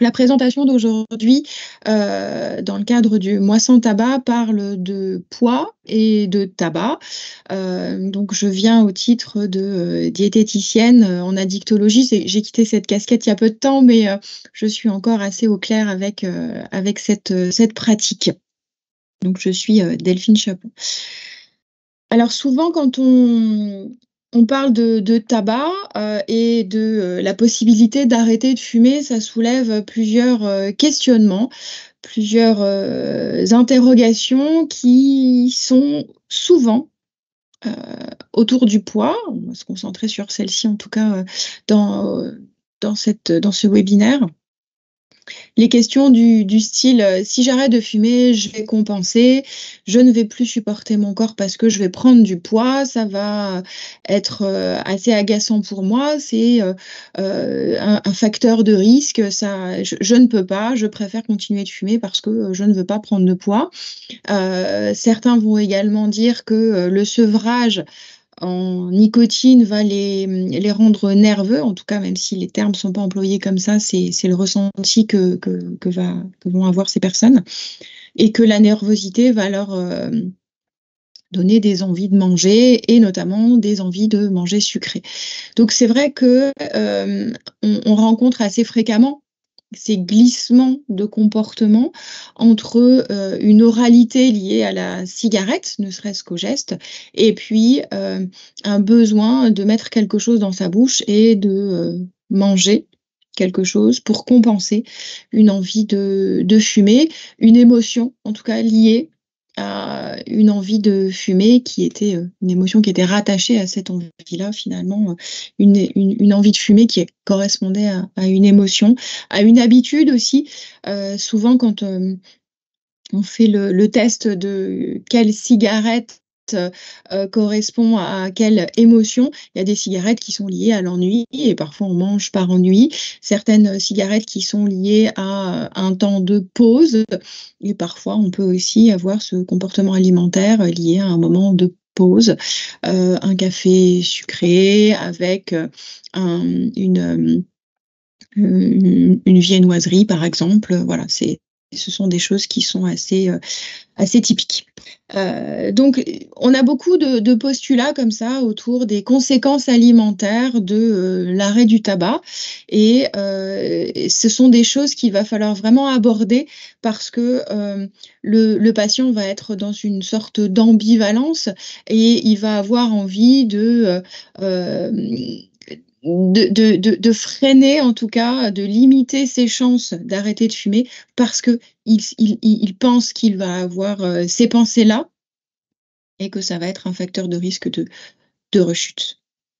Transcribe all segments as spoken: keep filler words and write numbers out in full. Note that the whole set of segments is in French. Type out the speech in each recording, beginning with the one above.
La présentation d'aujourd'hui, heu, dans le cadre du mois sans tabac, parle de poids et de tabac. Heu, donc je viens au titre de, heu, diététicienne, heu, en addictologie. C'est j'ai quitté cette casquette il y a peu de temps, mais, heu, je suis encore assez au clair avec, heu, avec cette, heu, cette pratique. Donc je suis, heu, Delphine Chapon. Alors souvent quand on on parle de de tabac, heu, et de, heu, la possibilité d'arrêter de fumer, ça soulève plusieurs, heu, questionnements, plusieurs, heu, interrogations qui sont souvent, heu, autour du poids. On va se concentrer sur celle-ci en tout cas, heu, dans, heu, dans cette dans ce webinaire. Les questions du du style, heu: «Si j'arrête de fumer, je vais compenser, je ne vais plus supporter mon corps parce que je vais prendre du poids, ça va être, heu, assez agaçant pour moi, c'est, heu heu, un un facteur de risque, ça je je ne peux pas, je préfère continuer de fumer parce que, heu, je ne veux pas prendre de poids». Heu, certains vont également dire que, heu, le sevrage en nicotine va les, mmh, les rendre nerveux, en tout cas, même si les termes sont pas employés comme ça, c'est c'est le ressenti que que que va que vont avoir ces personnes et que la nervosité va leur, hem, donner des envies de manger et notamment des envies de manger sucré. Donc c'est vrai que, hem, on on rencontre assez fréquemment ces glissements de comportement entre, heu, une oralité liée à la cigarette, ne serait-ce qu'au geste et puis, heu, un besoin de mettre quelque chose dans sa bouche et de, heu, manger quelque chose pour compenser une envie de de fumer, une émotion en tout cas liée à une envie de fumer qui était, heu, une émotion qui était rattachée à cette envie-là finalement, heu, une une une envie de fumer qui correspondait à à une émotion, à une habitude aussi. Heu, souvent quand, hem, on fait le le test de quelle cigarette, heu heu, correspond à quelle émotion, il y a des cigarettes qui sont liées à l'ennui et parfois on mange par ennui. Certaines cigarettes qui sont liées à un temps de pause et parfois on peut aussi avoir ce comportement alimentaire lié à un moment de pause. Heu, un café sucré avec, heu, un une, hem, une une viennoiserie par exemple, voilà, c'est ce sont des choses qui sont assez, heu, assez typiques. Heu, donc on a beaucoup de de postulats comme ça autour des conséquences alimentaires de, heu, l'arrêt du tabac et heu, ce sont des choses qu'il va falloir vraiment aborder parce que, hem, le le patient va être dans une sorte d'ambivalence et il va avoir envie de, heu, hem, de de de de freiner en tout cas, de limiter ses chances d'arrêter de fumer parce qu'il s il il il pense qu'il va avoir, heu, ces pensées-là et que ça va être un facteur de risque de de rechute.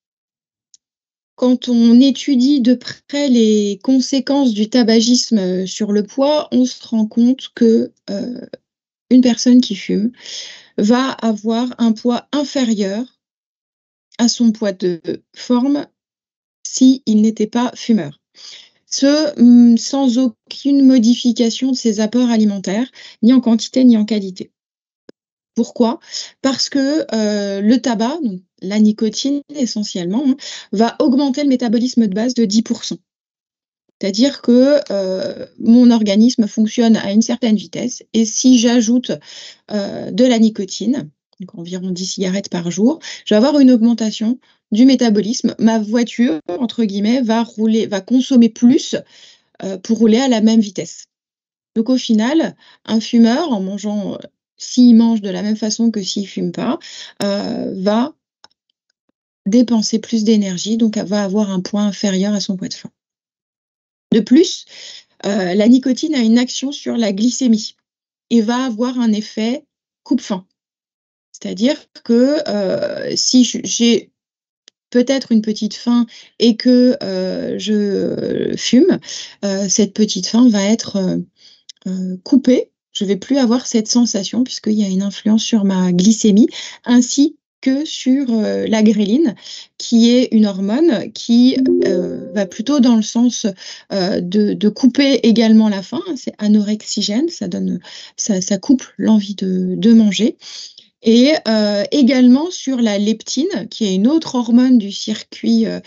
Quand on étudie de près les conséquences du tabagisme, heu, sur le poids, on se rend compte que, heu, une personne qui fume va avoir un poids inférieur à son poids de forme s'il n'était pas fumeur. Ce, mmh, sans aucune modification de ses apports alimentaires, ni en quantité ni en qualité. Pourquoi? Parce que, heu, le tabac, donc la nicotine essentiellement, hein, va augmenter le métabolisme de base de dix pour cent. C'est-à-dire que, heu, mon organisme fonctionne à une certaine vitesse et si j'ajoute, heu, de la nicotine, donc environ dix cigarettes par jour, je vais avoir une augmentation du métabolisme. Ma voiture, entre guillemets, va rouler va consommer plus, heu, pour rouler à la même vitesse. Donc au final, un fumeur en mangeant, heu, s'il mange de la même façon que s'il fume pas, heu, va dépenser plus d'énergie, donc elle va avoir un poids inférieur à son poids de faim. De plus, heu, la nicotine a une action sur la glycémie et va avoir un effet coupe-faim. C'est-à-dire que, heu, si j j'ai peut-être une petite faim et que, heu, je fume, heu, cette petite faim va être, heu heu, coupée. Je vais plus avoir cette sensation puisqu'il y a une influence sur ma glycémie ainsi que sur, heu, la gréline qui est une hormone qui, heu, va plutôt dans le sens, heu, de de couper également la faim. C'est anorexigène, ça donne, ça ça coupe l'envie de de manger et heu, également sur la leptine qui est une autre hormone du circuit, heu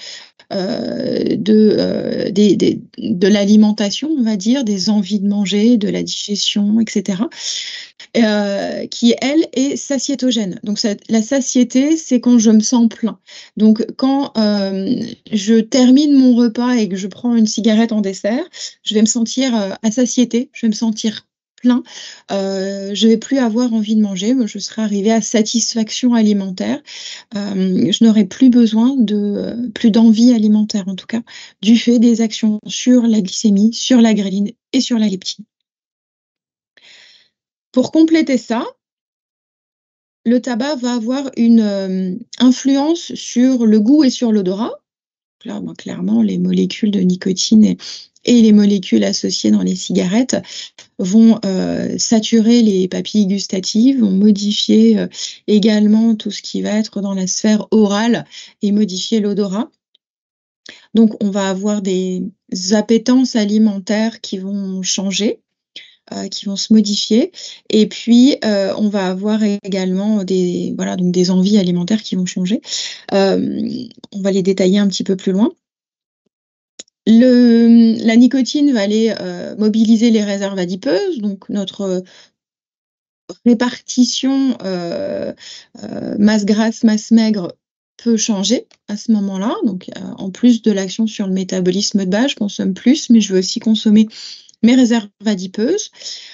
euh, de, euh, des, des, de l'alimentation, on va dire, des envies de manger, de la digestion, et cetera, euh, qui, elle, est satiétogène. Donc, ça, la satiété, c'est quand je me sens plein. Donc, quand euh, je termine mon repas et que je prends une cigarette en dessert, je vais me sentir euh, à satiété, je vais me sentir plein, euh, je vais plus avoir envie de manger, je serai arrivée à satisfaction alimentaire, euh, je n'aurai plus besoin de, euh, plus d'envie alimentaire en tout cas, du fait des actions sur la glycémie, sur la gréline et sur la leptine. Pour compléter ça, le tabac va avoir une euh, influence sur le goût et sur l'odorat. Là, ben, clairement, les molécules de nicotine et, et les molécules associées dans les cigarettes vont euh, saturer les papilles gustatives, vont modifier euh, également tout ce qui va être dans la sphère orale et modifier l'odorat. Donc, on va avoir des appétences alimentaires qui vont changer. Euh, qui vont se modifier. Et puis, euh, on va avoir également des, voilà, donc des envies alimentaires qui vont changer. Euh, on va les détailler un petit peu plus loin. Le, la nicotine va aller euh, mobiliser les réserves adipeuses, donc notre répartition euh, euh, masse grasse, masse maigre peut changer à ce moment-là. Donc, euh, en plus de l'action sur le métabolisme de base, je consomme plus, mais je veux aussi consommer mes réserves adipeuses.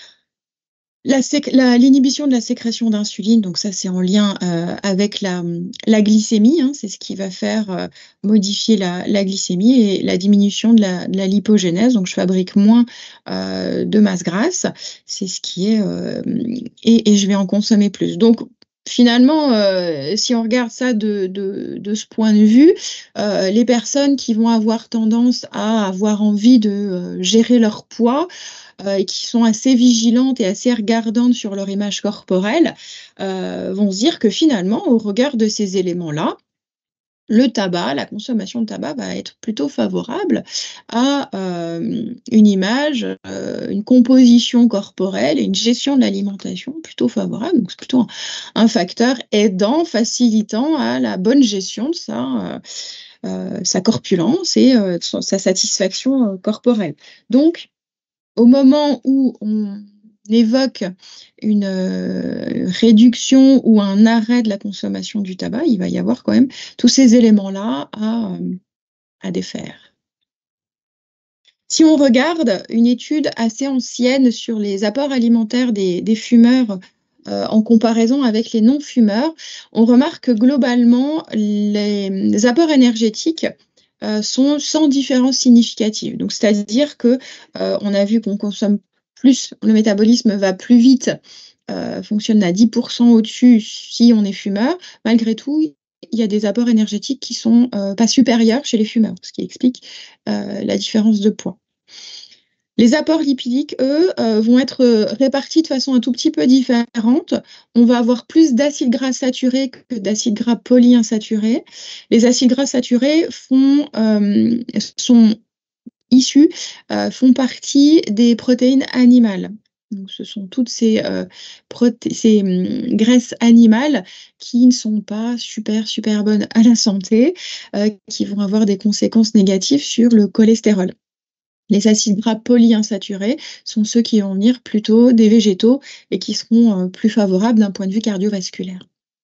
La la, l'inhibition de la sécrétion d'insuline, donc ça c'est en lien euh, avec la, la glycémie, hein, c'est ce qui va faire euh, modifier la, la glycémie et la diminution de la, de la lipogénèse, donc je fabrique moins euh, de masse grasse, c'est ce qui est, euh, et, et je vais en consommer plus. Donc finalement, euh, si on regarde ça de, de, de ce point de vue, euh, les personnes qui vont avoir tendance à avoir envie de euh, gérer leur poids, Euh, et qui sont assez vigilantes et assez regardantes sur leur image corporelle, euh, vont se dire que finalement, au regard de ces éléments-là, le tabac, la consommation de tabac va être plutôt favorable à euh, une image, euh, une composition corporelle et une gestion de l'alimentation plutôt favorable. Donc, c'est plutôt un, un facteur aidant, facilitant à la bonne gestion de sa, euh, euh, sa corpulence et euh, sa satisfaction euh, corporelle. Donc, au moment où on évoque une euh, réduction ou un arrêt de la consommation du tabac, il va y avoir quand même tous ces éléments-là à, euh, à défaire. Si on regarde une étude assez ancienne sur les apports alimentaires des, des fumeurs euh, en comparaison avec les non-fumeurs, on remarque que globalement, les, les apports énergétiques euh, sont sans différence significative. Donc, c'est-à-dire que euh, on a vu qu'on consomme plus, le métabolisme va plus vite, euh, fonctionne à dix pour cent au-dessus si on est fumeur. Malgré tout, il y a des apports énergétiques qui sont euh, pas supérieurs chez les fumeurs, ce qui explique euh, la différence de poids. Les apports lipidiques, eux, euh, vont être répartis de façon un tout petit peu différente. On va avoir plus d'acides gras saturés que d'acides gras polyinsaturés. Les acides gras saturés font, euh, sont issus, euh, font partie des protéines animales. Donc, ce sont toutes ces, euh, ces hum, graisses animales qui ne sont pas super, super bonnes à la santé, euh, qui vont avoir des conséquences négatives sur le cholestérol. Les acides gras polyinsaturés sont ceux qui vont venir plutôt des végétaux et qui seront euh, plus favorables d'un point de vue cardiovasculaire.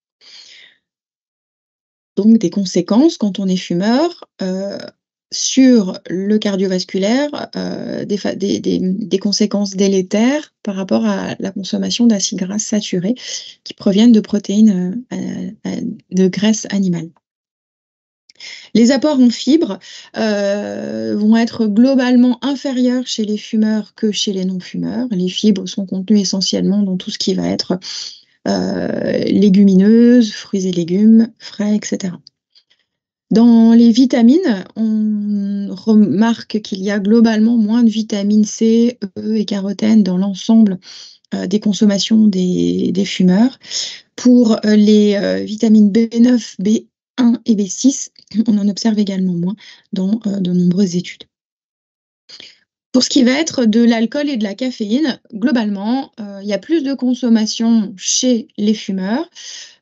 Donc des conséquences quand on est fumeur euh, sur le cardiovasculaire, euh, des, des, des, des conséquences délétères par rapport à la consommation d'acides gras saturés qui proviennent de protéines euh, euh, de graisse animale. Les apports en fibres euh, vont être globalement inférieurs chez les fumeurs que chez les non-fumeurs. Les fibres sont contenues essentiellement dans tout ce qui va être euh, légumineuses, fruits et légumes, frais, et cetera. Dans les vitamines, on remarque qu'il y a globalement moins de vitamine C, E et carotène dans l'ensemble euh, des consommations des, des fumeurs. Pour euh, les euh, vitamines B neuf, B un et B six, on en observe également moins dans euh, de nombreuses études. Pour ce qui va être de l'alcool et de la caféine, globalement, euh, il y a plus de consommation chez les fumeurs,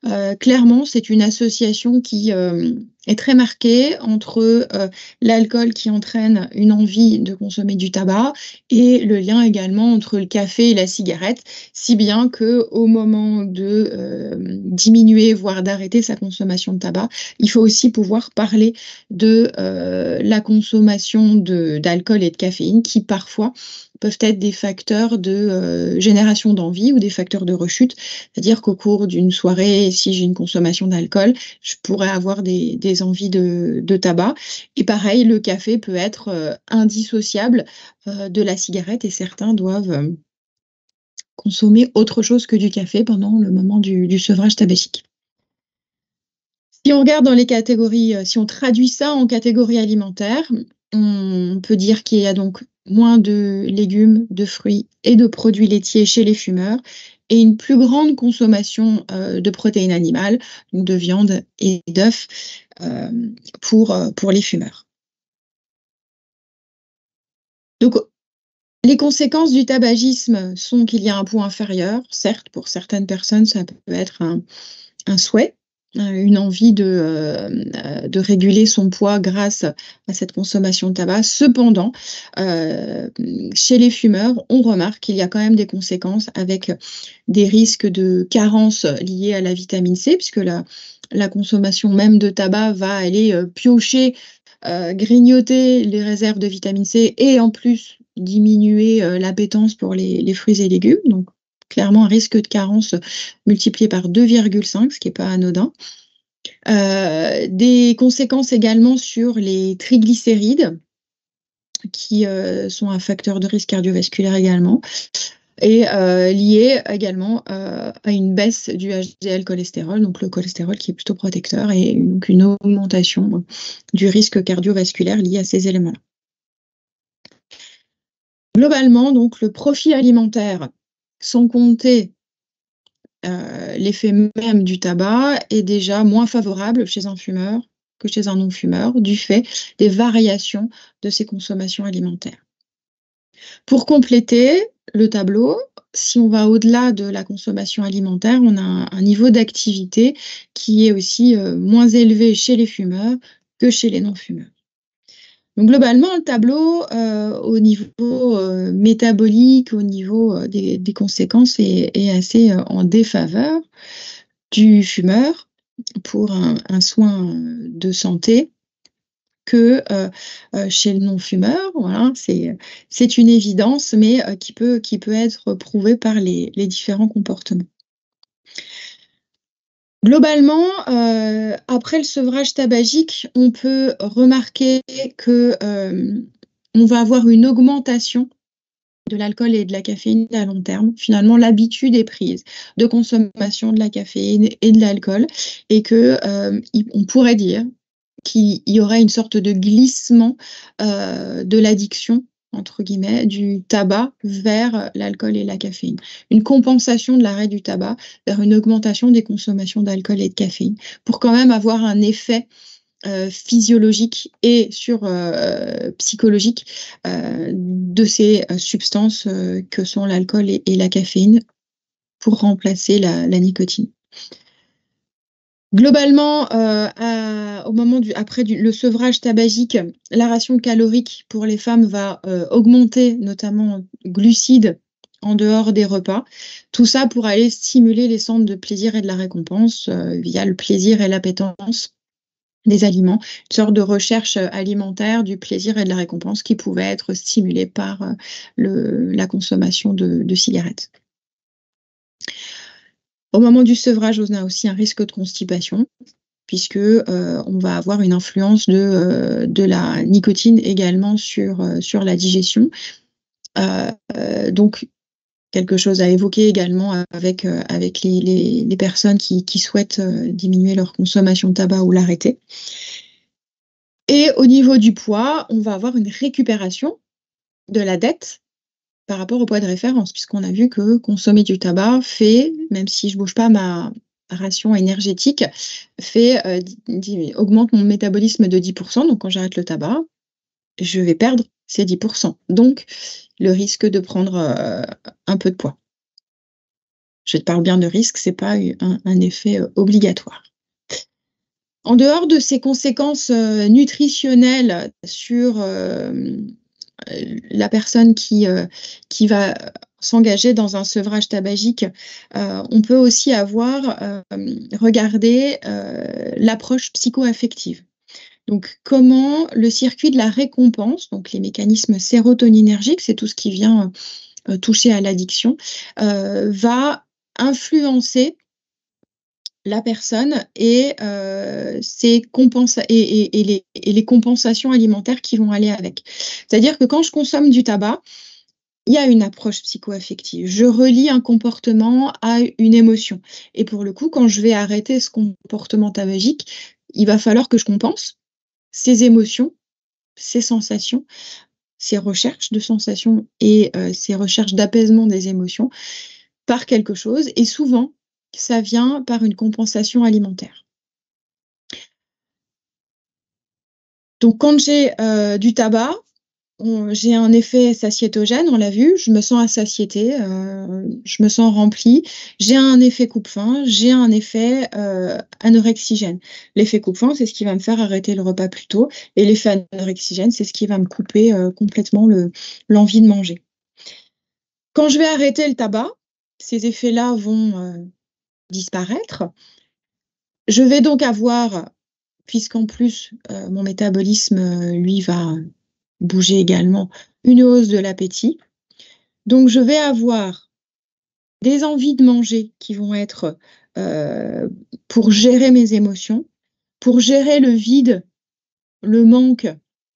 Heu, clairement, c'est une association qui, hem, est très marquée entre, heu, l'alcool qui entraîne une envie de consommer du tabac et le lien également entre le café et la cigarette. Si bien qu'au moment de, hem, diminuer, voire d'arrêter sa consommation de tabac, il faut aussi pouvoir parler de, heu, la consommation de d'alcool et de caféine qui parfois peuvent être des facteurs de, heu, génération d'envie ou des facteurs de rechute. C'est-à-dire qu'au cours d'une soirée, si j'ai une consommation d'alcool, je pourrais avoir des des envies de de tabac et pareil, le café peut être, heu, indissociable, heu, de la cigarette et certains doivent, hem, consommer autre chose que du café pendant le moment du du sevrage tabagique. Si on regarde dans les catégories, heu, si on traduit ça en catégories alimentaires, on peut dire qu'il y a donc moins de légumes, de fruits et de produits laitiers chez les fumeurs et une plus grande consommation, heu, de protéines animales, donc de viande et d'œufs, hem, pour, heu, pour les fumeurs. Donc les conséquences du tabagisme sont qu'il y a un poids inférieur. Certes, pour certaines personnes, ça peut être un un souhait, heu, une envie de, hem, heu, de réguler son poids grâce à cette consommation de tabac. Cependant, hem, chez les fumeurs, on remarque qu'il y a quand même des conséquences avec des risques de carence liés à la vitamine C, puisque la la consommation même de tabac va aller, heu, piocher, heu, grignoter les réserves de vitamine C et en plus diminuer, heu, l'appétence pour les les fruits et légumes. Donc clairement un risque de carence multiplié par deux virgule cinq, ce qui est pas anodin. Heu, des conséquences également sur les triglycérides qui, heu, sont un facteur de risque cardiovasculaire également et heu, lié également, heu, à une baisse du H D L cholestérol, donc le cholestérol qui est plutôt protecteur et donc une augmentation du risque cardiovasculaire lié à ces éléments-là. Globalement, donc le profil alimentaire, sans compter, heu, l'effet même du tabac, est déjà moins favorable chez un fumeur que chez un non-fumeur, du fait des variations de ses consommations alimentaires. Pour compléter le tableau, si on va au-delà de la consommation alimentaire, on a un un niveau d'activité qui est aussi, heu, moins élevé chez les fumeurs que chez les non-fumeurs. Donc globalement, le tableau, heu, au niveau, heu, métabolique, au niveau, heu, des des conséquences est est assez, heu, en défaveur du fumeur pour un un soin, heu, de santé que, heu heu, chez le non-fumeur. Voilà, c'est, c'est une évidence, mais heu, qui peut qui peut être prouvée par les les différents comportements. Globalement, heu, après le sevrage tabagique, on peut remarquer que, hem, on va avoir une augmentation de l'alcool et de la caféine à long terme. Finalement, l'habitude est prise de consommation de la caféine et de l'alcool et que, hem, il on pourrait dire qu'il y aurait une sorte de glissement, heu, de «l'addiction» entre guillemets, du tabac vers l'alcool et la caféine. Une compensation de l'arrêt du tabac vers une augmentation des consommations d'alcool et de caféine pour quand même avoir un effet, heu, physiologique et sur, heu, psychologique, heu, de ces, heu, substances, heu, que sont l'alcool et et la caféine pour remplacer la la nicotine. Globalement, heu, à au moment du après du le sevrage tabagique, la ration calorique pour les femmes va, heu, augmenter, notamment glucides en dehors des repas. Tout ça pour aller stimuler les centres de plaisir et de la récompense, heu, via le plaisir et l'appétence des aliments. Une sorte de recherche, heu, alimentaire du plaisir et de la récompense qui pouvait être stimulée par, heu, le la consommation de de cigarettes. Au moment du sevrage, on a aussi un risque de constipation puisque, heu, on va avoir une influence de, heu, de la nicotine également sur, heu, sur la digestion. Heu, donc quelque chose à évoquer également avec, heu, avec les les les personnes qui qui souhaitent, heu, diminuer leur consommation de tabac ou l'arrêter. Et au niveau du poids, on va avoir une récupération de la dette par rapport au poids de référence, puisqu'on a vu que consommer du tabac fait, même si je bouge pas ma ration énergétique, fait, heu, di di augmente mon métabolisme de dix pour cent. Donc quand j'arrête le tabac, je vais perdre ces dix pour cent. Donc le risque de prendre, heu, un peu de poids. je te parle bien de risque, c'est pas un, un effet euh, obligatoire. En dehors de ces conséquences euh, nutritionnelles sur euh, la personne qui, euh, qui va s'engager dans un sevrage tabagique, euh, on peut aussi avoir euh, regardé euh, l'approche psycho-affective. Donc, comment le circuit de la récompense, donc les mécanismes sérotoninergiques, c'est tout ce qui vient euh, toucher à l'addiction, euh, va influencer la personne et, euh, ses compensa- et, et- et les, et les compensations alimentaires qui vont aller avec. C'est-à-dire que quand je consomme du tabac, il y a une approche psycho-affective. Je relie un comportement à une émotion. Et pour le coup, quand je vais arrêter ce comportement tabagique, il va falloir que je compense ces émotions, ces sensations, ces recherches de sensations et euh, ces recherches d'apaisement des émotions par quelque chose. Et souvent, ça vient par une compensation alimentaire. Donc, quand j'ai euh, du tabac, on- j'ai un effet satiétogène, on l'a vu, je me sens à satiété, euh, je me sens remplie. J'ai un effet coupe-faim, j'ai un effet euh, anorexigène. L'effet coupe-faim, c'est ce qui va me faire arrêter le repas plus tôt, et l'effet anorexigène, c'est ce qui va me couper euh, complètement le, l'envie de manger. Quand je vais arrêter le tabac, ces effets-là vont euh, disparaître. Je vais donc avoir, puisqu'en plus euh, mon métabolisme, euh, lui, va bouger également, une hausse de l'appétit. Donc, je vais avoir des envies de manger qui vont être euh, pour gérer mes émotions, pour gérer le vide, le manque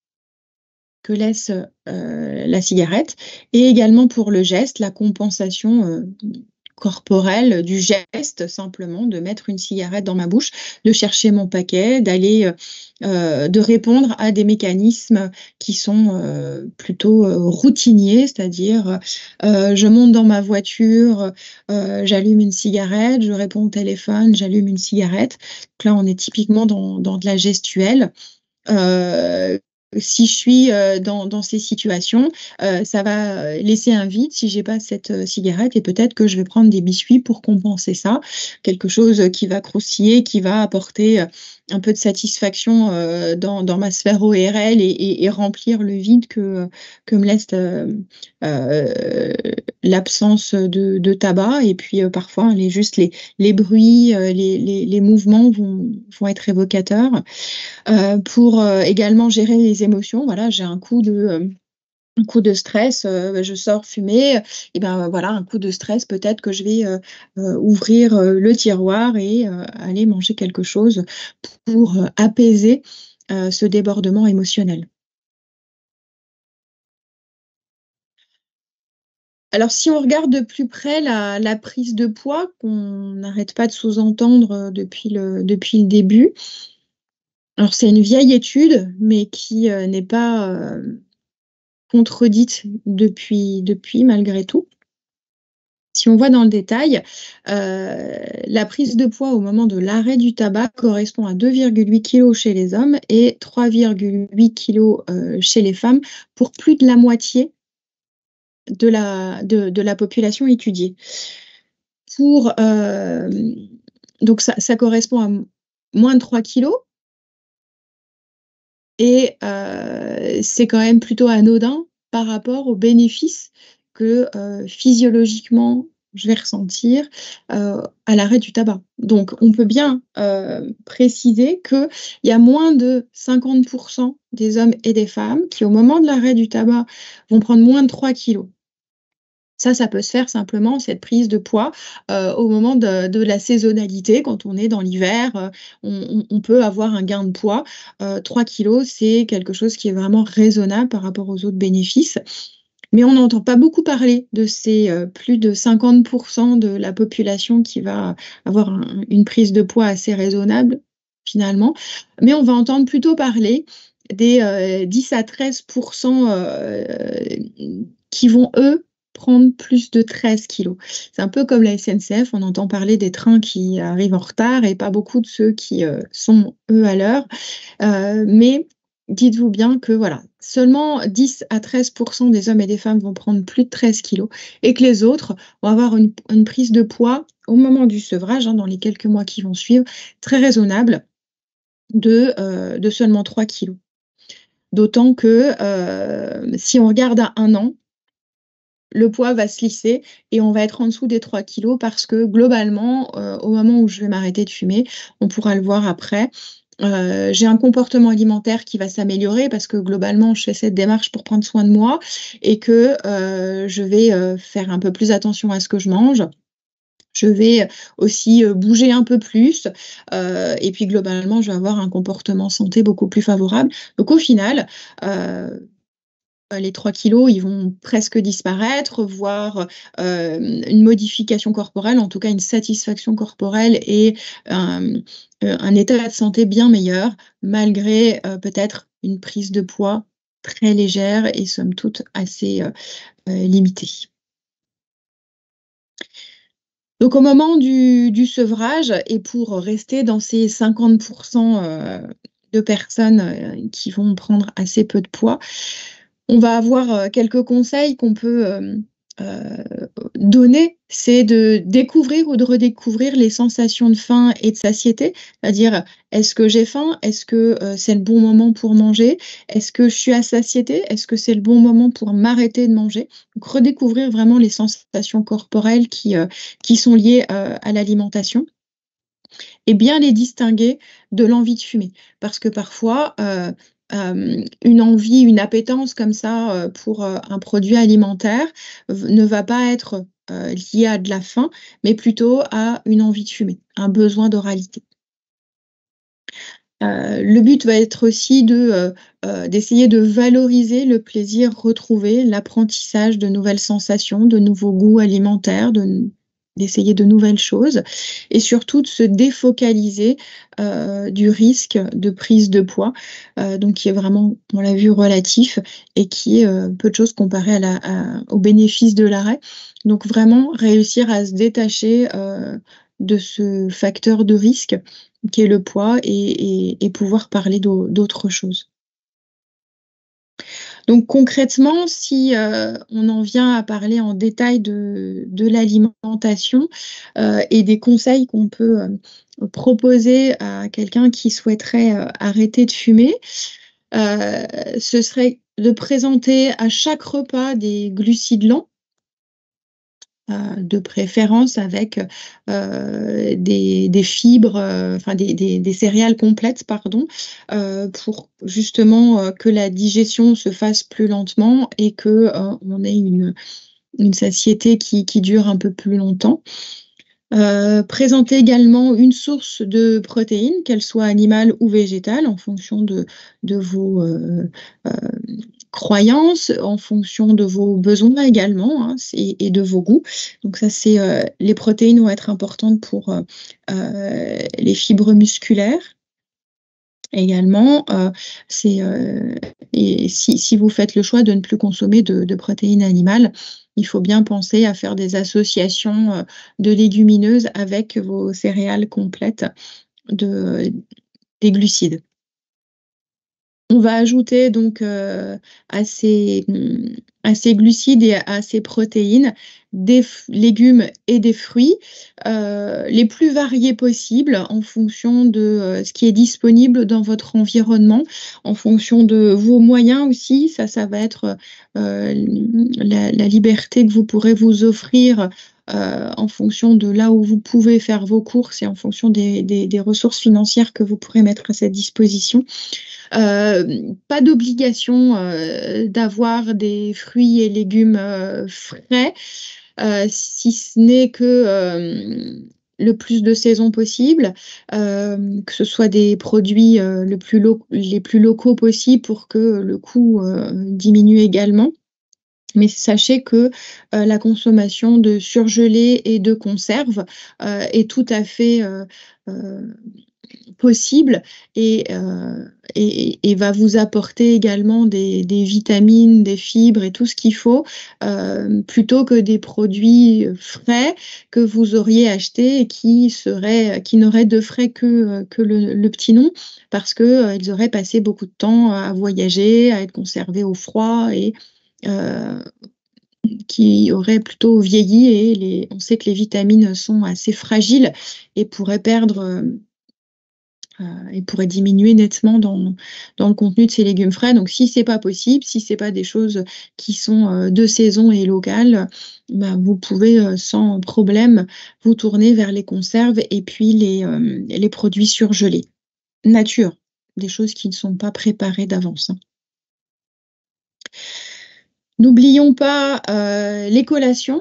que laisse euh, la cigarette, et également pour le geste, la compensation euh, corporelle du geste, simplement de mettre une cigarette dans ma bouche, de chercher mon paquet, d'aller, euh, de répondre à des mécanismes qui sont euh, plutôt euh, routiniers, c'est-à-dire euh, je monte dans ma voiture, euh, j'allume une cigarette, je réponds au téléphone, j'allume une cigarette. Donc là, on est typiquement dans, dans de la gestuelle. Euh, si je suis euh, dans, dans ces situations, euh, ça va laisser un vide si j'ai pas cette euh, cigarette, et peut-être que je vais prendre des biscuits pour compenser ça, quelque chose qui va croustiller, qui va apporter euh, un peu de satisfaction euh, dans, dans ma sphère O R L, et, et, et remplir le vide que, que me laisse euh, euh, l'absence de, de tabac. Et puis euh, parfois, les, juste les, les bruits, euh, les, les, les mouvements vont, vont être évocateurs. Euh, pour euh, également gérer les émotions, voilà, j'ai un coup de, euh, un coup de stress, euh, je sors fumer, et ben voilà, un coup de stress, peut-être que je vais euh, euh, ouvrir euh, le tiroir et euh, aller manger quelque chose pour euh, apaiser euh, ce débordement émotionnel. Alors, si on regarde de plus près la, la prise de poids, qu'on n'arrête pas de sous-entendre euh, depuis le, depuis le début, alors c'est une vieille étude, mais qui euh, n'est pas euh, contredite depuis, depuis malgré tout. Si on voit dans le détail, euh, la prise de poids au moment de l'arrêt du tabac correspond à deux virgule huit kilos chez les hommes et trois virgule huit kilos euh, chez les femmes, pour plus de la moitié de la, de, de la population étudiée. Pour, euh, donc ça, ça correspond à moins de trois kilos, et euh, c'est quand même plutôt anodin par rapport aux bénéfices que euh, physiologiquement je vais ressentir euh, à l'arrêt du tabac. Donc, on peut bien euh, préciser qu'il y a moins de cinquante pour cent des hommes et des femmes qui, au moment de l'arrêt du tabac, vont prendre moins de trois kilos. Ça, ça peut se faire simplement, cette prise de poids, euh, au moment de, de la saisonnalité. Quand on est dans l'hiver, euh, on, on peut avoir un gain de poids. Euh, trois kilos, c'est quelque chose qui est vraiment raisonnable par rapport aux autres bénéfices. Mais on n'entend pas beaucoup parler de ces euh, plus de cinquante pour cent de la population qui va avoir un- une prise de poids assez raisonnable, finalement. Mais on va entendre plutôt parler des euh, dix à treize pour cent euh, qui vont, eux, prendre plus de treize kilos. C'est un peu comme la S N C F, on entend parler des trains qui arrivent en retard et pas beaucoup de ceux qui euh, sont, eux, à l'heure. Euh, mais dites-vous bien que voilà, seulement dix à treize pour cent des hommes et des femmes vont prendre plus de treize kilos et que les autres vont avoir une une prise de poids au moment du sevrage, hein, dans les quelques mois qui vont suivre, très raisonnable de, heu, de seulement trois kilos. D'autant que, heu, si on regarde à un an, le poids va se lisser et on va être en dessous des trois kilos parce que globalement, heu, au moment où je vais m'arrêter de fumer, on pourra le voir après, heu, j'ai un comportement alimentaire qui va s'améliorer parce que globalement, je fais cette démarche pour prendre soin de moi et que, heu, je vais, heu, faire un peu plus attention à ce que je mange. Je vais aussi, heu, bouger un peu plus, heu et puis globalement, je vais avoir un comportement santé beaucoup plus favorable. Donc au final, heu Heu, les trois kilos, ils vont presque disparaître, voire, hem, une modification corporelle, en tout cas une satisfaction corporelle et hem, heu, un état de santé bien meilleur malgré, heu, peut-être une prise de poids très légère et somme toute assez, heu heu, limitée. Donc au moment du du sevrage et pour rester dans ces cinquante heu, de personnes, heu, qui vont prendre assez peu de poids, on va avoir, heu, quelques conseils qu'on peut, hem, heu, donner. C'est de découvrir ou de redécouvrir les sensations de faim et de satiété. C'est-à-dire, est-ce que j'ai faim? Est-ce que, heu, c'est le bon moment pour manger? Est-ce que je suis à satiété? Est-ce que c'est le bon moment pour m'arrêter de manger? Donc redécouvrir vraiment les sensations corporelles qui, heu, qui sont liées, heu, à l'alimentation et bien les distinguer de l'envie de fumer. Parce que parfois, heu, hem, une envie, une appétence comme ça, heu, pour, heu, un produit alimentaire v ne va pas être, heu, liée à de la faim, mais plutôt à une envie de fumer, un besoin d'oralité. Heu, le but va être aussi de, heu heu, d'essayer de valoriser le plaisir retrouvé, l'apprentissage de nouvelles sensations, de nouveaux goûts alimentaires, de n d'essayer de nouvelles choses et surtout de se défocaliser, heu, du risque de prise de poids, heu, donc qui est vraiment, on l'a vu, relatif et qui est, heu, peu de choses comparé à la à au bénéfice de l'arrêt. Donc vraiment réussir à se détacher, heu, de ce facteur de risque qui est le poids et et et pouvoir parler d'au d'autres choses. Donc concrètement, si, heu, on en vient à parler en détail de de l'alimentation, heu et des conseils qu'on peut, hem, proposer à quelqu'un qui souhaiterait, heu, arrêter de fumer, heu, ce serait de présenter à chaque repas des glucides lents. Heu, de préférence avec, heu, des des fibres, heu, enfin des des des céréales complètes, pardon, heu, pour justement, heu, que la digestion se fasse plus lentement et que, heu, on ait une une satiété qui qui dure un peu plus longtemps. Heu, présenter également une source de protéines, qu'elle soit animale ou végétale, en fonction de de vos, heu, hem, croyances, en fonction de vos besoins également, hein, c'est et de vos goûts. Donc ça, c'est, heu, les protéines vont être importantes pour, heu heu, les fibres musculaires. Également, heu, c'est, heu et si si vous faites le choix de ne plus consommer de de protéines animales, il faut bien penser à faire des associations, heu, de légumineuses avec vos céréales complètes de des glucides. On va ajouter donc, heu, à ces, mmh, à ces glucides et à ces protéines, des f légumes et des fruits, heu, les plus variés possibles en fonction de, heu, ce qui est disponible dans votre environnement, en fonction de vos moyens aussi. Ça, ça va être, heu, l la la liberté que vous pourrez vous offrir, heu, en fonction de là où vous pouvez faire vos courses et en fonction des des des ressources financières que vous pourrez mettre à cette disposition. Hem, pas d'obligation, heu, d'avoir des fruits et légumes, heu, frais, heu, si ce n'est que, hem, le plus de saison possible, hem, que ce soit des produits, heu, le plus loc les plus locaux possible pour que le coût, heu, diminue également. Mais sachez que, heu, la consommation de surgelés et de conserves, heu, est tout à fait, heu heu possible et, heu, et et va vous apporter également des des vitamines, des fibres et tout ce qu'il faut, heu, plutôt que des produits, heu, frais que vous auriez achetés et qui seraient qui n'auraient de frais que, heu, que le le petit nom parce que, heu, ils auraient passé beaucoup de temps à voyager, à être conservés au froid et heu, qui auraient plutôt vieilli et les on sait que les vitamines sont assez fragiles et pourraient perdre, hem, heu, et pourraient diminuer nettement dans dans le contenu de ces légumes frais. Donc si c'est pas possible, si c'est pas des choses qui sont, heu, de saison et locales, ben, vous pouvez, heu, sans problème vous tourner vers les conserves et puis les, hem, les produits surgelés, nature, des choses qui ne sont pas préparées d'avance, hein. N'oublions pas, heu, les collations.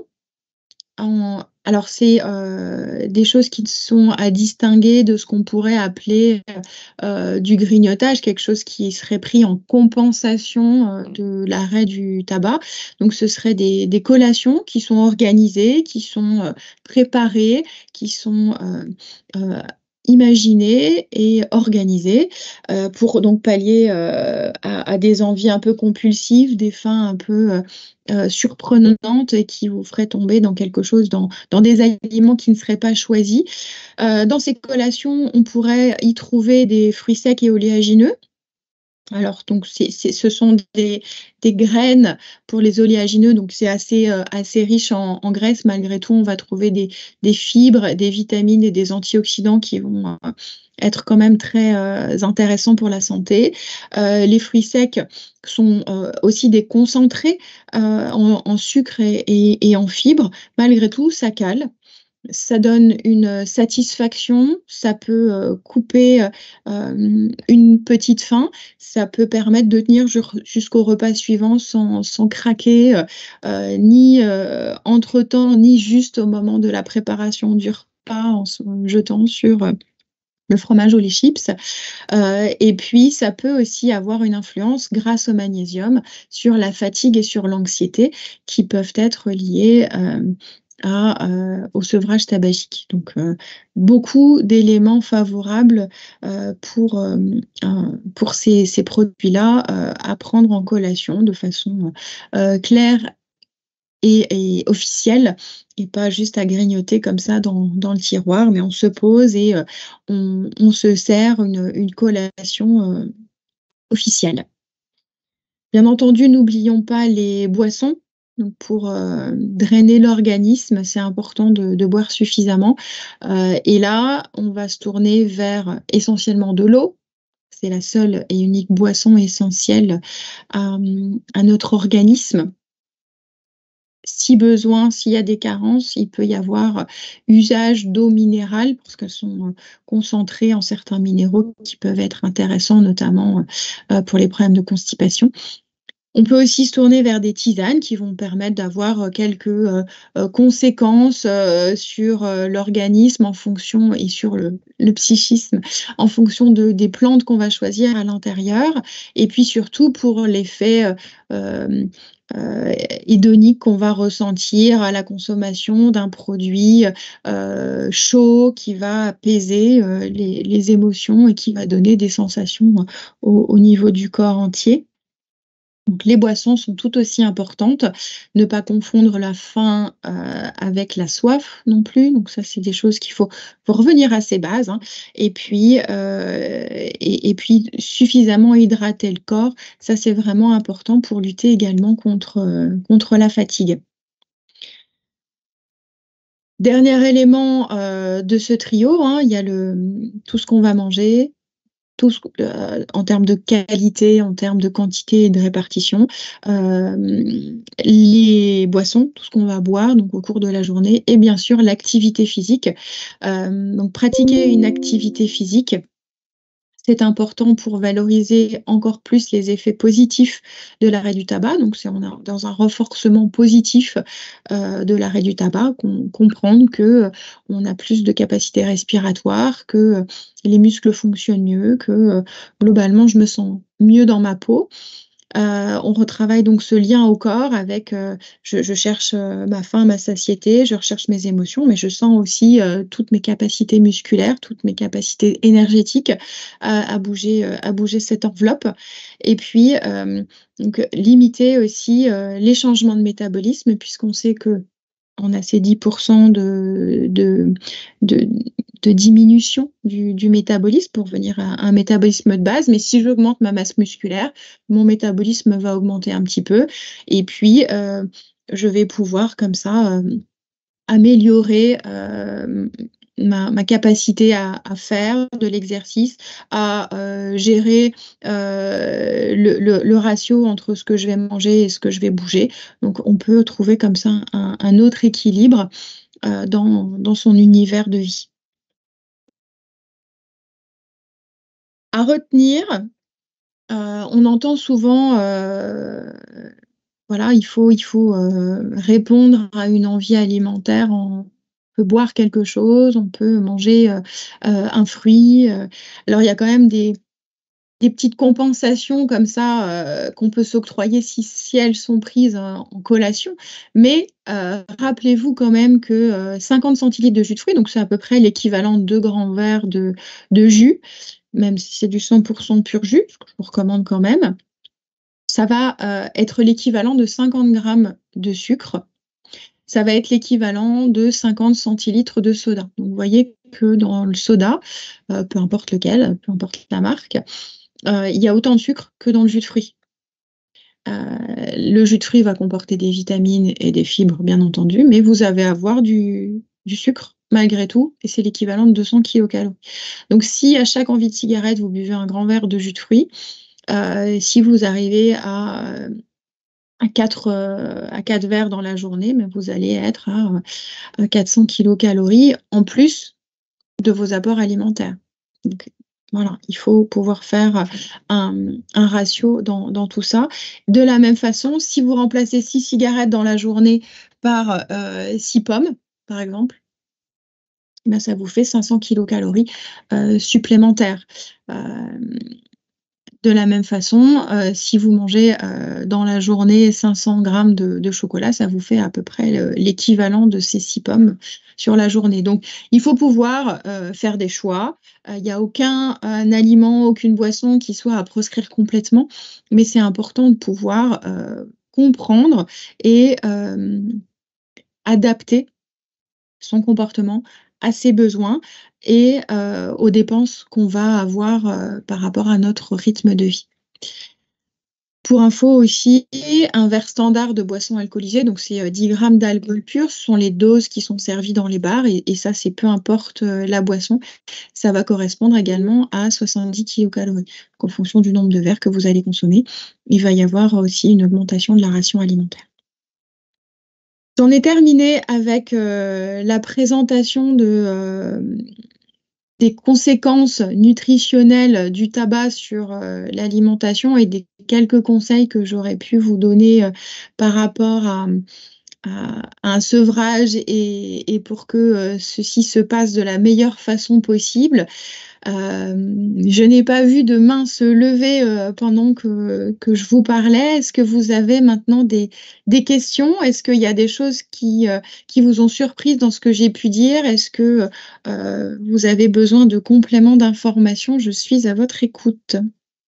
En alors c'est, heu, des choses qui sont à distinguer de ce qu'on pourrait appeler, heu heu, du grignotage, quelque chose qui serait pris en compensation, heu, de l'arrêt du tabac. Donc ce serait des des collations qui sont organisées, qui sont, heu, préparées, qui sont, heu heu, imaginées et organisées, heu, pour donc pallier, heu, à à des envies un peu compulsives, des fins un peu, heu heu, surprenantes et qui vous feraient tomber dans quelque chose dans dans des aliments qui ne seraient pas choisis. Heu, dans ces collations, on pourrait y trouver des fruits secs et oléagineux. Alors donc c'est c'est ce sont des des graines pour les oléagineux, donc c'est assez, heu, assez riche en en graisse. Malgré tout, on va trouver des des fibres, des vitamines et des antioxydants qui vont, heu, être quand même très, heu, intéressants pour la santé. Heu, les fruits secs sont, heu, aussi des concentrés, heu, en en sucre et et et en fibres. Malgré tout, ça cale. Ça donne une, heu, satisfaction, ça peut, heu, couper, heu, hem, une petite faim, ça peut permettre de tenir jur jusqu'au repas suivant sans sans craquer, heu heu, ni, heu, entre-temps, ni juste au moment de la préparation du repas en se jetant sur, heu, le fromage ou les chips. Heu et puis ça peut aussi avoir une influence grâce au magnésium sur la fatigue et sur l'anxiété qui peuvent être liées, hem, à, heu, au sevrage tabagique. Donc heu, beaucoup d'éléments favorables, heu, pour, hem, heu, pour ces ces produits-là, heu, à prendre en collation de façon, heu claire et et officielle et pas juste à grignoter comme ça dans dans le tiroir, mais on se pose et heu, on on se sert une, une collation, heu, officielle. Bien entendu, n'oublions pas les boissons. Donc pour, heu, drainer l'organisme, c'est important de de boire suffisamment, heu et là, on va se tourner vers essentiellement de l'eau. C'est la seule et unique boisson essentielle à, mmh, à notre organisme. Si besoin, s'il y a des carences, il peut y avoir usage d'eau minérale parce qu'elles sont, heu, concentrées en certains minéraux qui peuvent être intéressants, notamment, heu pour les problèmes de constipation. On peut aussi se tourner vers des tisanes qui vont permettre d'avoir, heu, quelques, heu heu, conséquences, heu, sur, heu, l'organisme en fonction et sur le le psychisme en fonction de des plantes qu'on va choisir à l'intérieur et puis surtout pour l'effet, heu, hem, heu, hédonique qu'on va ressentir à la consommation d'un produit, heu, chaud qui va apaiser, heu, les les émotions et qui va donner des sensations au au niveau du corps entier. Donc les boissons sont tout aussi importantes. Ne pas confondre la faim, heu, avec la soif non plus. Donc ça, c'est des choses qu'il faut faut revenir à ces bases, hein et puis, heu et et puis suffisamment hydrater le corps. Ça, c'est vraiment important pour lutter également contre, heu, contre la fatigue. Dernier élément, heu, de ce trio, hein, il y a le, mmh, tout ce qu'on va manger, tout ce q heu, en termes de qualité, en termes de quantité et de répartition. Hem, les boissons, tout ce qu'on va boire donc au cours de la journée et bien sûr l'activité physique. Hem, donc pratiquer une activité physique c'est important pour valoriser encore plus les effets positifs de l'arrêt du tabac. Donc c'est on est dans un renforcement positif, heu, de l'arrêt du tabac. Com comprendre que, heu, on a plus de capacités respiratoires, que, heu, les muscles fonctionnent mieux, que, heu, globalement je me sens mieux dans ma peau Heu, on retravaille donc ce lien au corps avec, heu, je je cherche, heu, ma faim, ma satiété, je recherche mes émotions, mais je sens aussi, heu, toutes mes capacités musculaires, toutes mes capacités énergétiques à à bouger, heu, à bouger cette enveloppe et puis, hem, donc limiter aussi, heu, les changements de métabolisme puisqu'on sait que on a ces dix pour cent de de de de diminution du du métabolisme pour venir à un métabolisme de base. Mais si j'augmente ma masse musculaire, mon métabolisme va augmenter un petit peu et puis, heu, je vais pouvoir comme ça, hem, améliorer, hem, ma ma capacité à à faire de l'exercice, à, heu, gérer, heu, le le le ratio entre ce que je vais manger et ce que je vais bouger. Donc on peut trouver comme ça un un autre équilibre, heu, dans dans son univers de vie. À retenir, heu, on entend souvent, heu, voilà, il faut il faut, heu, répondre à une envie alimentaire en on peut boire quelque chose, on peut manger, heu heu, un fruit, heu. Alors il y a quand même des des petites compensations comme ça, heu, qu'on peut s'octroyer si si elles sont prises en en collation. Mais, heu, rappelez-vous quand même que, heu, cinquante centilitres de jus de fruits, donc c'est à peu près l'équivalent de deux grands verres de de jus, même si c'est du cent pour cent pur jus, ce que je vous recommande quand même. Ça va, heu, être l'équivalent de cinquante grammes de sucre. Ça va être l'équivalent de cinquante centilitres de soda. Donc vous voyez que dans le soda, heu, peu importe lequel, peu importe la marque, heu, il y a autant de sucre que dans le jus de fruits. Heu, le jus de fruits va comporter des vitamines et des fibres, bien entendu, mais vous allez avoir du du sucre malgré tout et c'est l'équivalent de deux cents kilocalories. Donc si à chaque envie de cigarette, vous buvez un grand verre de jus de fruits, heu, si vous arrivez à, heu, à quatre, heu, à quatre verres dans la journée, mais vous allez être à, heu, à quatre cents kilocalories en plus de vos apports alimentaires. Donc voilà, il faut pouvoir faire un, mmh, un ratio dans dans tout ça. De la même façon, si vous remplacez six cigarettes dans la journée par, heu, six pommes, par exemple, ben ça vous fait cinq cents kilocalories, heu, supplémentaires. Hem, de la même façon, heu, si vous mangez, heu, dans la journée cinq cents grammes de de chocolat, ça vous fait à peu près le l'équivalent de ces six pommes sur la journée. Donc il faut pouvoir, heu, faire des choix. Heu, il y a aucun un aliment, aucune boisson qui soit à proscrire complètement, mais c'est important de pouvoir, heu, comprendre et hem, adapter son comportement à ses besoins et heu, aux dépenses qu'on va avoir, heu, par rapport à notre rythme de vie. Pour info aussi, un verre standard de boisson alcoolisée, donc c'est, heu, dix grammes d'alcool pur, ce sont les doses qui sont servies dans les bars et et ça, c'est peu importe, heu, la boisson. Ça va correspondre également à soixante-dix kilocalories. Donc en fonction du nombre de verres que vous allez consommer, il va y avoir aussi une augmentation de la ration alimentaire. J'en ai terminé avec, heu, la présentation de, hem, des conséquences nutritionnelles du tabac sur, heu, l'alimentation et des quelques conseils que j'aurais pu vous donner, heu, par rapport à, mmh, à à un sevrage et et pour que, heu, ceci se passe de la meilleure façon possible. Hem, je n'ai pas vu de main se lever, heu, pendant que que je vous parlais. Est-ce que vous avez maintenant des des questions? Est-ce qu'il y a des choses qui, heu, qui vous ont surprises dans ce que j'ai pu dire? Est-ce que, heu vous avez besoin de compléments d'informations? Je suis à votre écoute.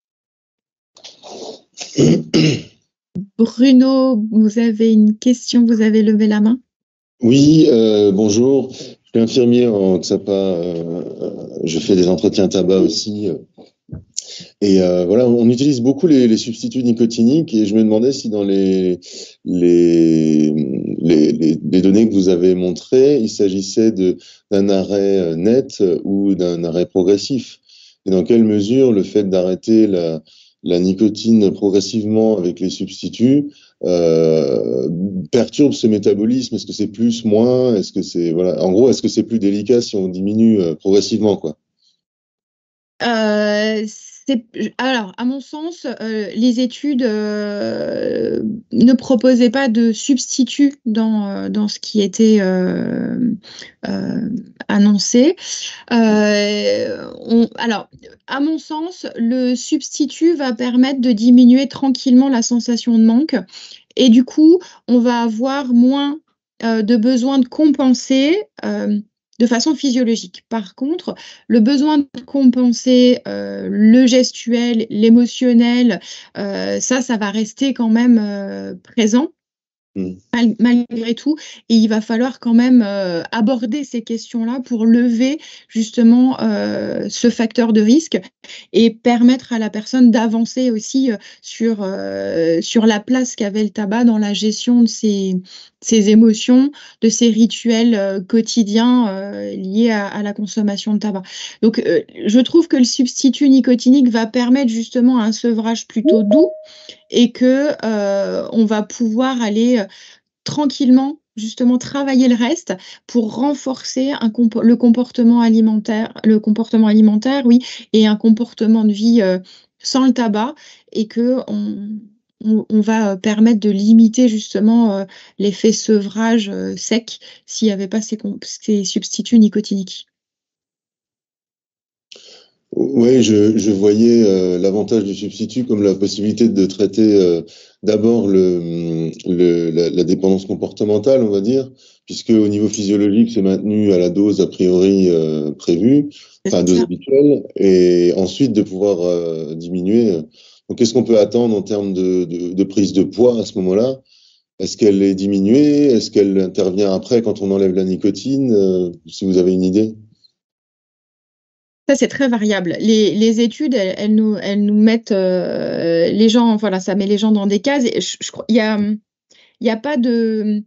Bruno, vous avez une question? Vous avez levé la main? Oui, heu, bonjour. Je suis infirmier en Xapa, heu, je fais des entretiens tabac aussi, heu et heu, voilà, on utilise beaucoup les les substituts nicotiniques et je me demandais si dans les les, mmh, les les les données que vous avez montrées, il s'agissait de d'un arrêt, heu, net ou d'un arrêt progressif? Et dans quelle mesure le fait d'arrêter la la nicotine progressivement avec les substituts, heu, perturbe ce métabolisme? Est-ce que c'est plus, moins? Est-ce que c'est voilà, en gros, est-ce que c'est plus délicat si on diminue, heu, progressivement, quoi? Heu, C'est alors, à mon sens, heu, les études, heu, ne proposaient pas de substitut dans, heu, dans ce qui était, hem, heu, annoncé. Heu, on alors, à mon sens, le substitut va permettre de diminuer tranquillement la sensation de manque et du coup, on va avoir moins, heu, de besoin de compenser, hem, de façon physiologique. Par contre, le besoin de compenser, heu, le gestuel, l'émotionnel, heu, ça, ça va rester quand même, heu, présent Mmh. mal malgré tout et il va falloir quand même, heu, aborder ces questions-là pour lever justement, heu, ce facteur de risque et permettre à la personne d'avancer aussi, heu, sur, heu, sur la place qu'avait le tabac dans la gestion de ses ses émotions, de ses rituels, heu, quotidiens, heu, liés à à la consommation de tabac. Donc, heu, je trouve que le substitut nicotinique va permettre justement un sevrage plutôt doux et que, heu, on va pouvoir aller, heu, tranquillement, justement travailler le reste pour renforcer un compo le comportement alimentaire le comportement alimentaire, oui et un comportement de vie, heu, sans le tabac et qu'on on on va, heu, permettre de limiter justement, heu, l'effet sevrage, heu, sec s'il y avait pas ces comp ces substituts nicotiniques. Oui, je je voyais, heu, l'avantage du substitut comme la possibilité de traiter, heu, d'abord le, mmh, le la la dépendance comportementale, on va dire, puisqu'au niveau physiologique, c'est maintenu à la dose a priori, heu, prévue, C'est enfin dose ça. habituelle et ensuite de pouvoir, heu, diminuer, heu donc qu'est-ce qu'on peut attendre en termes de de de prise de poids à ce moment-là? Est-ce qu'elle est diminuée? Est-ce qu'elle intervient après quand on enlève la nicotine? Heu, si vous avez une idée? Ça, c'est très variable. Les les études, elles elles nous elles nous mettent, heu, les gens voilà, ça met les gens dans des cases et je je crois il y a, mmh, il y a pas de, mmh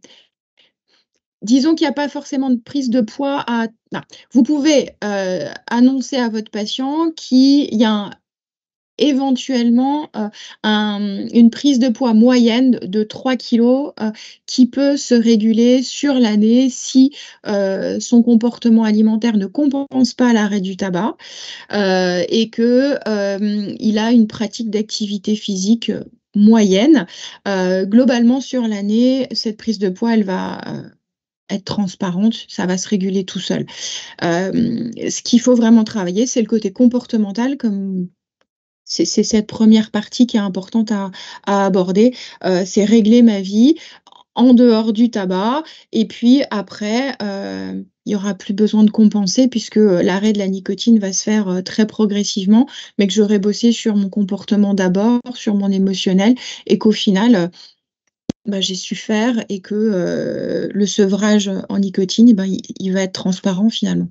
disons qu'il y a pas forcément de prise de poids à enfin, vous pouvez, heu, annoncer à votre patient qu'il y a un éventuellement, heu, un, mmh, une prise de poids moyenne de trois kilogrammes, heu, qui peut se réguler sur l'année si, heu, son comportement alimentaire ne compense pas l'arrêt du tabac, heu et que, hem, il a une pratique d'activité physique, heu, moyenne. Heu, globalement sur l'année, cette prise de poids, elle va, heu, être transparente, ça va se réguler tout seul. Hem, ce qu'il faut vraiment travailler, c'est le côté comportemental comme c'est c'est cette première partie qui est importante à à aborder, heu, c'est régler ma vie en dehors du tabac et puis après, heu, il y aura plus besoin de compenser puisque, heu, l'arrêt de la nicotine va se faire, heu, très progressivement, mais que j'aurai bossé sur mon comportement d'abord, sur mon émotionnel et qu'au final, heu, bah, j'ai su faire et que, heu, le sevrage en nicotine et ben, il il va être transparent finalement.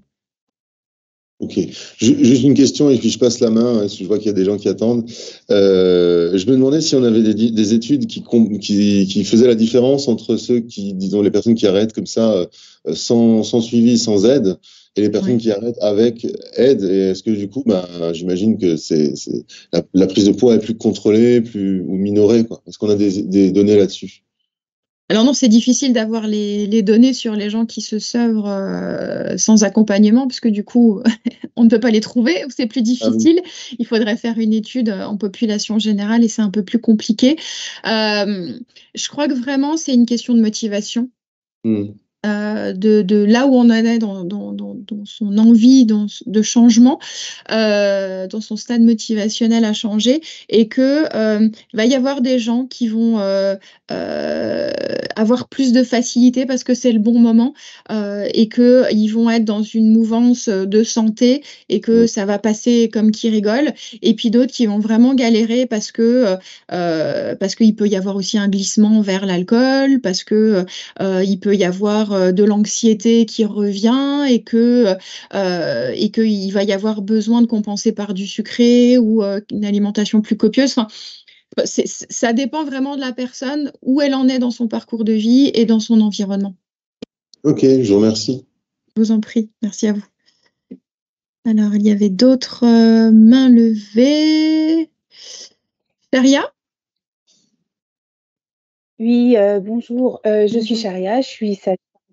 OK. Ju juste une question et puis je passe la main, parce que je vois qu'il y a des gens qui attendent. Heu, je me demandais si on avait des di des études qui com qui qui faisaient la différence entre ceux qui disons les personnes qui arrêtent comme ça, heu, sans sans suivi, sans aide et les personnes Ouais. qui arrêtent avec aide et est-ce que du coup, ben, j'imagine que c'est c'est la la prise de poids est plus contrôlée, plus ou minorée, quoi? Est-ce qu'on a des des données là-dessus? Alors non, c'est difficile d'avoir les les données sur les gens qui se sevrent, heu, sans accompagnement puisque du coup, on ne peut pas les trouver ou c'est plus Ah oui. difficile. Il faudrait faire une étude, heu, en population générale et c'est un peu plus compliqué. Hem, je crois que vraiment c'est une question de motivation. Mmh. Heu, de de là où on en est dans dans dans dans son envie dans s de changement, heu, dans son stade motivationnel à changer et que, hem, il va y avoir des gens qui vont, heu heu, avoir plus de facilité parce que c'est le bon moment, heu et qu'ils vont être dans une mouvance, heu, de santé et que Mmh. ça va passer comme qui rigole et puis d'autres qui vont vraiment galérer parce que, heu heu, parce qu'il peut y avoir aussi un glissement vers l'alcool, parce que, heu heu, il peut y avoir, heu, de l'anxiété qui revient et que, heu et qu'il va y avoir besoin de compenser par du sucré ou, heu, une alimentation plus copieuse. Enfin, bah, c'est c ça dépend vraiment de la personne, où elle en est dans son parcours de vie et dans son environnement. OK, je vous remercie. Je vous en prie, merci à vous. Alors, il y avait d'autres, heu, mains levées. Feria? Oui, heu, bonjour, heu, je suis Bonjour. Charia, je suis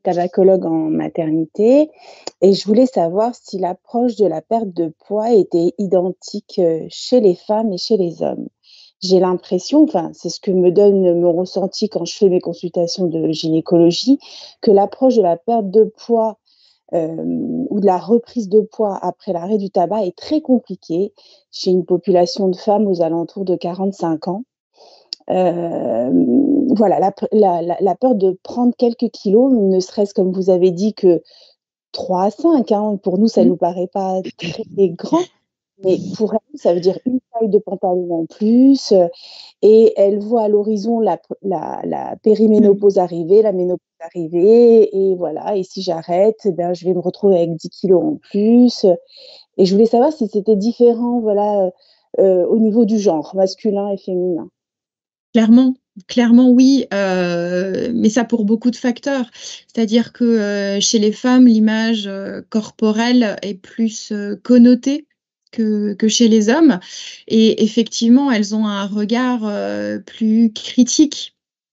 tabacologue en maternité et je voulais savoir si l'approche de la perte de poids était identique chez les femmes et chez les hommes. J'ai l'impression, enfin, c'est ce que me donne mon ressenti quand je fais mes consultations de gynécologie, que l'approche de la perte de poids euh, ou de la reprise de poids après l'arrêt du tabac est très compliquée chez une population de femmes aux alentours de quarante-cinq ans. Euh, voilà, la, la, la, peur de prendre quelques kilos, ne serait-ce comme vous avez dit que trois à cinq, hein, pour nous ça ne nous paraît pas très grand, mais pour elle ça veut dire une taille de pantalon en plus, et elle voit à l'horizon la, la, la périménopause arriver, la ménopause arriver, et voilà, et si j'arrête, ben, je vais me retrouver avec dix kilos en plus. Et je voulais savoir si c'était différent, voilà, euh, au niveau du genre, masculin et féminin. Clairement, clairement oui, euh, mais ça pour beaucoup de facteurs. C'est-à-dire que euh, chez les femmes, l'image euh, corporelle est plus euh, connotée que, que chez les hommes. Et effectivement, elles ont un regard euh, plus critique.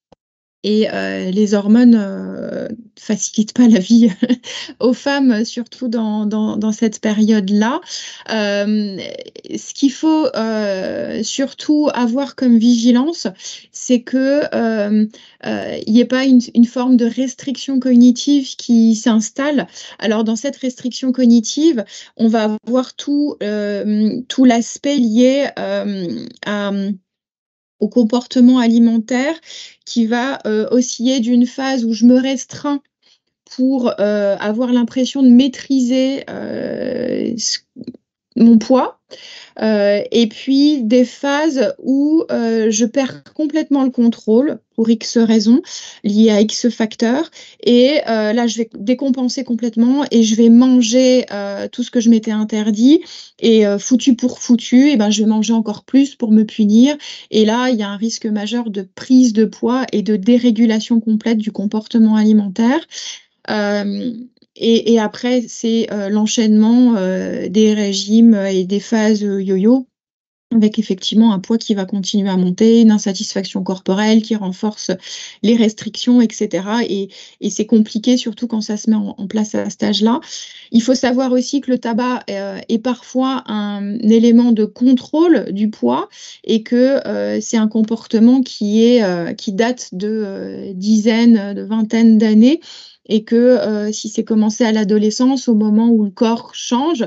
Et euh, les hormones euh, facilitent pas la vie aux femmes, surtout dans, dans, dans cette période-là. Euh, ce qu'il faut euh, surtout avoir comme vigilance, c'est que euh, euh, il n'y ait pas une, une forme de restriction cognitive qui s'installe. Alors dans cette restriction cognitive, on va avoir tout, euh, tout l'aspect lié euh, à au comportement alimentaire qui va euh, osciller d'une phase où je me restreins pour euh, avoir l'impression de maîtriser euh, mon poids, euh, et puis des phases où euh, je perds complètement le contrôle pour X raisons liées à X facteurs, et euh, là je vais décompenser complètement et je vais manger euh, tout ce que je m'étais interdit, et euh, foutu pour foutu, et ben je vais manger encore plus pour me punir, et là il y a un risque majeur de prise de poids et de dérégulation complète du comportement alimentaire. Euh, et, et après, c'est euh, l'enchaînement euh, des régimes et des phases yo-yo, avec effectivement un poids qui va continuer à monter, une insatisfaction corporelle qui renforce les restrictions, et cetera. Et, et c'est compliqué, surtout quand ça se met en, en place à cet âge-là. Il faut savoir aussi que le tabac euh, est parfois un, un élément de contrôle du poids, et que euh, c'est un comportement qui, est, euh, qui date de euh, dizaines, de vingtaines d'années, et que euh, si c'est commencé à l'adolescence, au moment où le corps change,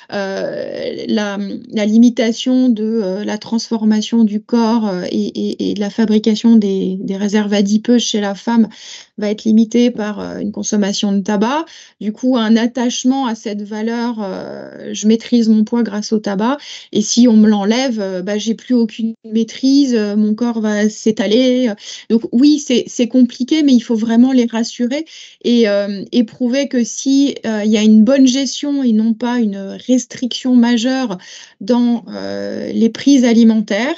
euh, la, la limitation de euh, la transformation du corps euh, et, et, et de la fabrication des, des réserves adipeuses chez la femme va être limitée par euh, une consommation de tabac. Du coup, un attachement à cette valeur, euh, je maîtrise mon poids grâce au tabac, et si on me l'enlève, euh, bah, j'ai plus aucune maîtrise, euh, mon corps va s'étaler. Donc oui, c'est compliqué, mais il faut vraiment les rassurer et, euh, et prouver que si euh, il y a une bonne gestion et non pas une restriction majeure dans euh, les prises alimentaires,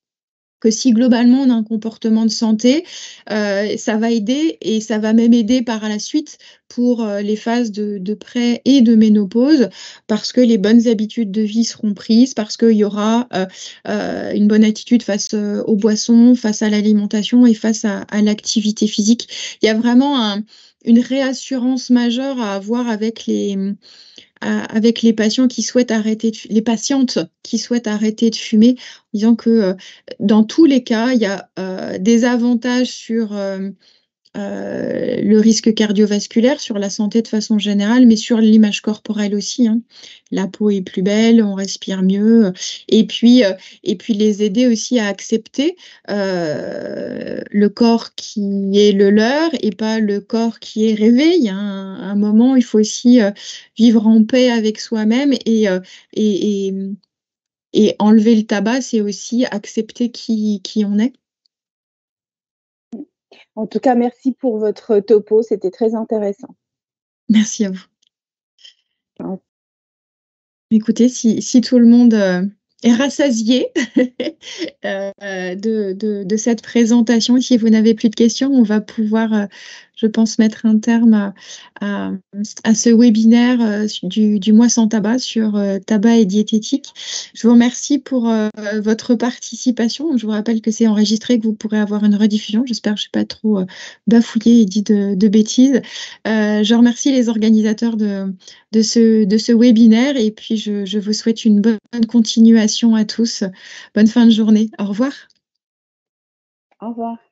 que si globalement on a un comportement de santé, euh, ça va aider, et ça va même aider par la suite pour euh, les phases de, de pré et de ménopause, parce que les bonnes habitudes de vie seront prises, parce qu'il y aura euh, euh, une bonne attitude face euh, aux boissons, face à l'alimentation et face à, à l'activité physique. Il y a vraiment un, une réassurance majeure à avoir avec les avec les patients qui souhaitent arrêter de, les patientes qui souhaitent arrêter de fumer, en disant que euh, dans tous les cas, il y a euh, des avantages sur euh, euh, le risque cardiovasculaire, sur la santé de façon générale, mais sur l'image corporelle aussi, hein. La peau est plus belle, on respire mieux, et puis, euh, et puis les aider aussi à accepter euh, le corps qui est le leur et pas le corps qui est rêvé. Il y a un, un moment où il faut aussi euh, vivre en paix avec soi-même, et, euh, et, et, et enlever le tabac, c'est aussi accepter qui, qui on est. En tout cas, merci pour votre topo, c'était très intéressant. Merci à vous. Écoutez, si, si tout le monde euh, est rassasié euh, de, de, de cette présentation, si vous n'avez plus de questions, on va pouvoir, euh, je pense mettre un terme à, à, à ce webinaire euh, du, du mois sans tabac sur euh, tabac et diététique. Je vous remercie pour euh, votre participation. Je vous rappelle que c'est enregistré, que vous pourrez avoir une rediffusion. J'espère que je n'ai pas trop euh, bafouillé et dit de, de bêtises. Euh, je remercie les organisateurs de, de, ce, de ce webinaire et puis je, je vous souhaite une bonne continuation à tous. Bonne fin de journée. Au revoir. Au revoir.